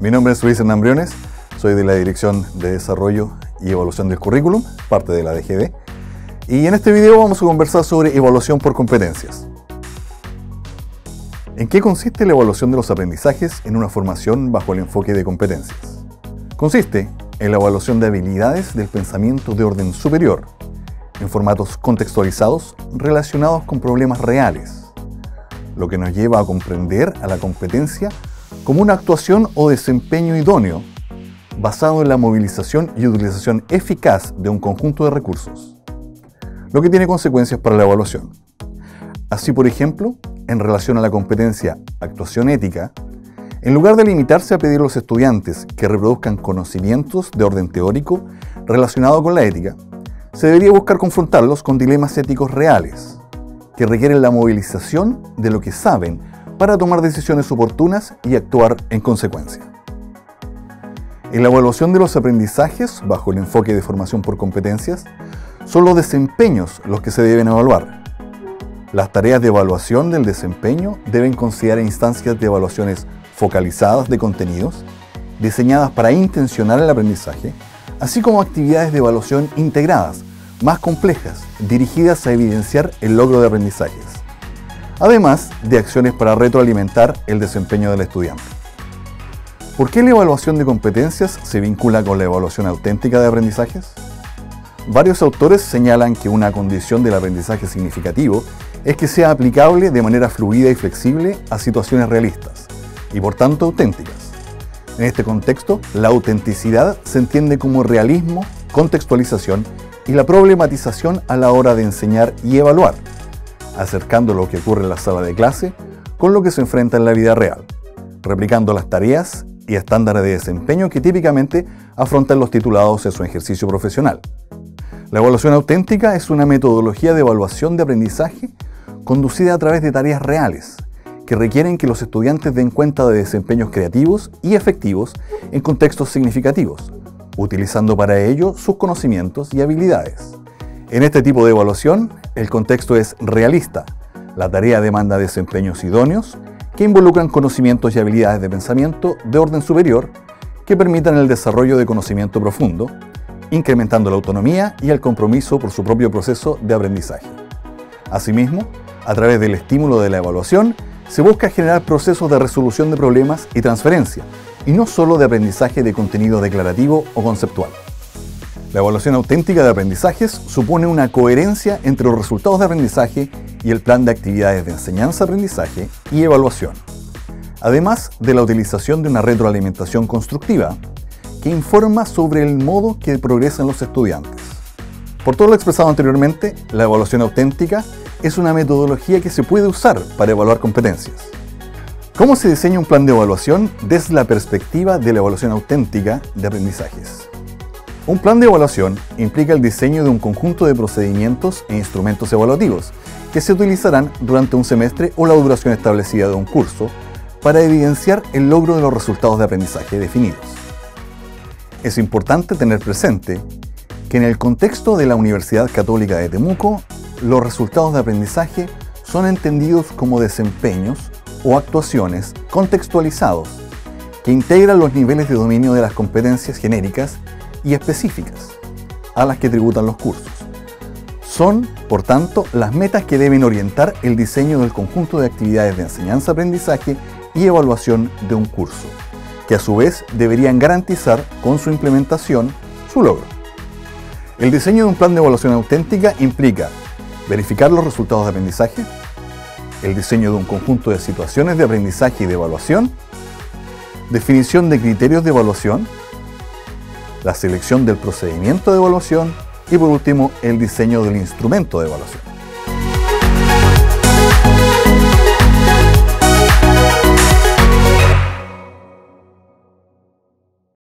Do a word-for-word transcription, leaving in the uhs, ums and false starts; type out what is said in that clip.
Mi nombre es Luis Hernán Briones, soy de la Dirección de Desarrollo y Evaluación del Currículum, parte de la D G D, y en este video vamos a conversar sobre evaluación por competencias. ¿En qué consiste la evaluación de los aprendizajes en una formación bajo el enfoque de competencias? Consiste en la evaluación de habilidades del pensamiento de orden superior, en formatos contextualizados relacionados con problemas reales, lo que nos lleva a comprender a la competencia como una actuación o desempeño idóneo basado en la movilización y utilización eficaz de un conjunto de recursos, lo que tiene consecuencias para la evaluación. Así, por ejemplo, en relación a la competencia actuación ética, en lugar de limitarse a pedir a los estudiantes que reproduzcan conocimientos de orden teórico relacionado con la ética, se debería buscar confrontarlos con dilemas éticos reales, que requieren la movilización de lo que saben para tomar decisiones oportunas y actuar en consecuencia. En la evaluación de los aprendizajes, bajo el enfoque de formación por competencias, son los desempeños los que se deben evaluar. Las tareas de evaluación del desempeño deben considerar instancias de evaluaciones focalizadas de contenidos, diseñadas para intencionar el aprendizaje, así como actividades de evaluación integradas, más complejas, dirigidas a evidenciar el logro de aprendizajes, además de acciones para retroalimentar el desempeño del estudiante. ¿Por qué la evaluación de competencias se vincula con la evaluación auténtica de aprendizajes? Varios autores señalan que una condición del aprendizaje significativo es que sea aplicable de manera fluida y flexible a situaciones realistas, y por tanto auténticas. En este contexto, la autenticidad se entiende como realismo, contextualización y la problematización a la hora de enseñar y evaluar, acercando lo que ocurre en la sala de clase con lo que se enfrenta en la vida real, replicando las tareas y estándares de desempeño que típicamente afrontan los titulados en su ejercicio profesional. La evaluación auténtica es una metodología de evaluación de aprendizaje conducida a través de tareas reales, que requieren que los estudiantes den cuenta de desempeños creativos y efectivos en contextos significativos, utilizando para ello sus conocimientos y habilidades. En este tipo de evaluación, el contexto es realista. La tarea demanda desempeños idóneos que involucran conocimientos y habilidades de pensamiento de orden superior que permitan el desarrollo de conocimiento profundo, incrementando la autonomía y el compromiso por su propio proceso de aprendizaje. Asimismo, a través del estímulo de la evaluación, se busca generar procesos de resolución de problemas y transferencia, y no solo de aprendizaje de contenido declarativo o conceptual. La evaluación auténtica de aprendizajes supone una coherencia entre los resultados de aprendizaje y el plan de actividades de enseñanza-aprendizaje y evaluación, además de la utilización de una retroalimentación constructiva que informa sobre el modo que progresan los estudiantes. Por todo lo expresado anteriormente, la evaluación auténtica es una metodología que se puede usar para evaluar competencias. ¿Cómo se diseña un plan de evaluación desde la perspectiva de la evaluación auténtica de aprendizajes? Un plan de evaluación implica el diseño de un conjunto de procedimientos e instrumentos evaluativos que se utilizarán durante un semestre o la duración establecida de un curso para evidenciar el logro de los resultados de aprendizaje definidos. Es importante tener presente que en el contexto de la Universidad Católica de Temuco, los resultados de aprendizaje son entendidos como desempeños o actuaciones contextualizados que integran los niveles de dominio de las competencias genéricas y específicas a las que tributan los cursos. Son, por tanto, las metas que deben orientar el diseño del conjunto de actividades de enseñanza-aprendizaje y evaluación de un curso, que a su vez deberían garantizar con su implementación su logro. El diseño de un plan de evaluación auténtica implica verificar los resultados de aprendizaje, el diseño de un conjunto de situaciones de aprendizaje y de evaluación, definición de criterios de evaluación, la selección del procedimiento de evaluación y por último el diseño del instrumento de evaluación.